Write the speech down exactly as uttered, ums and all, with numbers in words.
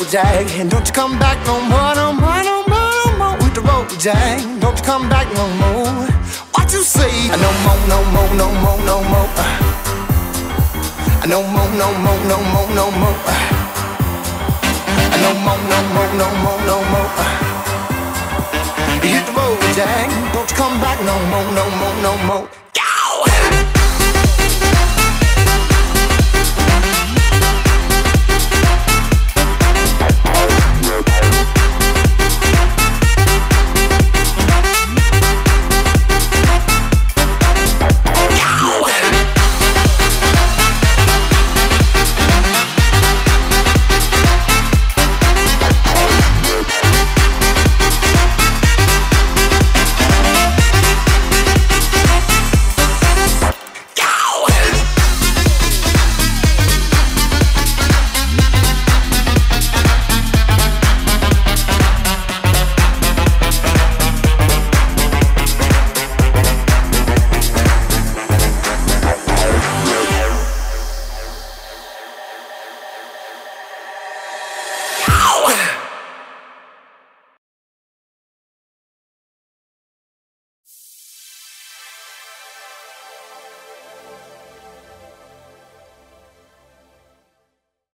Jack. And don't you come back no more, no more, no more, no more. Hit the road, Jack. Don't you come back no more. What you say? No more, no more, no more, no more. No more, no more, no more, no more. No more, no more, no more, no more. Hit the road, Jack. Don't you come back no more, no more, no more.